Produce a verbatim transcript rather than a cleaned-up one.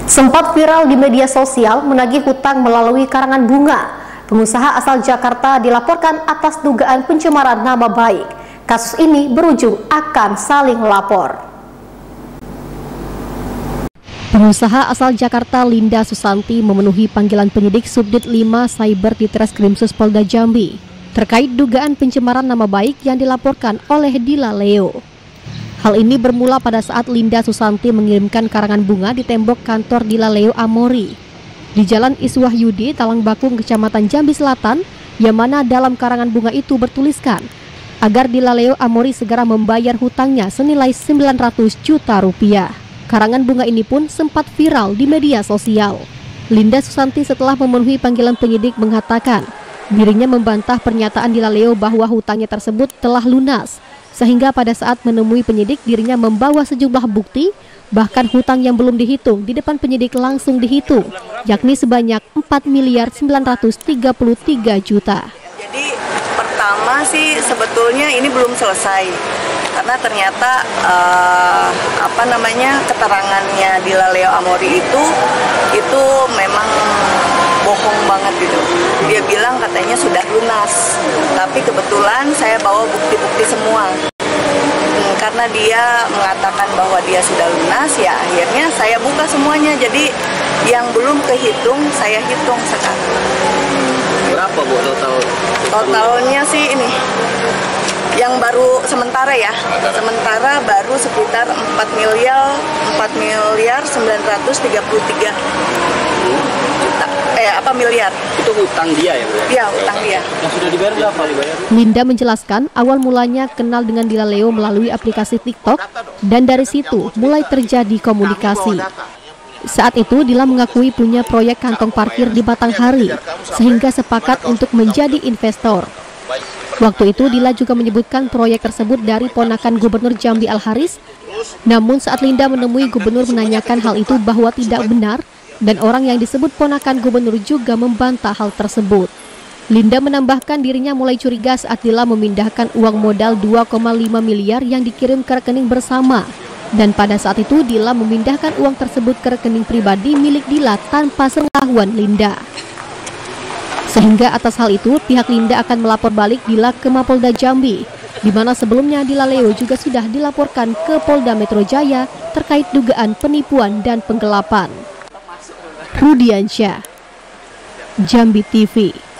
Sempat viral di media sosial menagih hutang melalui karangan bunga. Pengusaha asal Jakarta dilaporkan atas dugaan pencemaran nama baik. Kasus ini berujung akan saling lapor. Pengusaha asal Jakarta Linda Susanti memenuhi panggilan penyidik Subdit lima Cyber di Treskrimsus Polda Jambi terkait dugaan pencemaran nama baik yang dilaporkan oleh Dila Leo. Hal ini bermula pada saat Linda Susanti mengirimkan karangan bunga di tembok kantor Dila Leo Amori di Jalan Iswahyudi, Talangbakung, Kecamatan Jambi Selatan, yang mana dalam karangan bunga itu bertuliskan agar Dila Leo Amori segera membayar hutangnya senilai sembilan ratus juta rupiah. Karangan bunga ini pun sempat viral di media sosial. Linda Susanti setelah memenuhi panggilan penyidik mengatakan dirinya membantah pernyataan Dila Leo bahwa hutangnya tersebut telah lunas. Sehingga pada saat menemui penyidik dirinya membawa sejumlah bukti, bahkan hutang yang belum dihitung di depan penyidik langsung dihitung, yakni sebanyak empat miliar sembilan ratus tiga puluh tiga juta. Jadi pertama sih sebetulnya ini belum selesai, karena ternyata uh, apa namanya keterangannya Dila Leo Amori itu itu memang bohong banget gitu. Dia bilang katanya sudah lunas, tapi kebetulan saya bawa bukti-bukti semua. Hmm, karena dia mengatakan bahwa dia sudah lunas, ya akhirnya saya buka semuanya. Jadi yang belum kehitung saya hitung sekarang. Berapa Bu total? Totalnya sih ini. Yang baru sementara ya, sementara baru sekitar empat miliar sembilan ratus tiga puluh tiga juta. Eh apa miliar? Itu hutang dia ya Bu? Iya, hutang dia. Yang sudah dibayar berapa dibayar? Linda menjelaskan awal mulanya kenal dengan Dila Leo melalui aplikasi TikTok dan dari situ mulai terjadi komunikasi. Saat itu Dila mengakui punya proyek kantong parkir di Batanghari sehingga sepakat untuk menjadi investor. Waktu itu Dila juga menyebutkan proyek tersebut dari ponakan Gubernur Jambi Al-Haris. Namun saat Linda menemui gubernur menanyakan hal itu bahwa tidak benar dan orang yang disebut ponakan gubernur juga membantah hal tersebut. Linda menambahkan dirinya mulai curiga saat Dila memindahkan uang modal dua koma lima miliar yang dikirim ke rekening bersama. Dan pada saat itu Dila memindahkan uang tersebut ke rekening pribadi milik Dila tanpa sepengetahuan Linda. Sehingga atas hal itu pihak Linda akan melapor balik Dila ke Mapolda Jambi, di mana sebelumnya Dila Leo juga sudah dilaporkan ke Polda Metro Jaya terkait dugaan penipuan dan penggelapan. Rudiansyah, Jambi T V.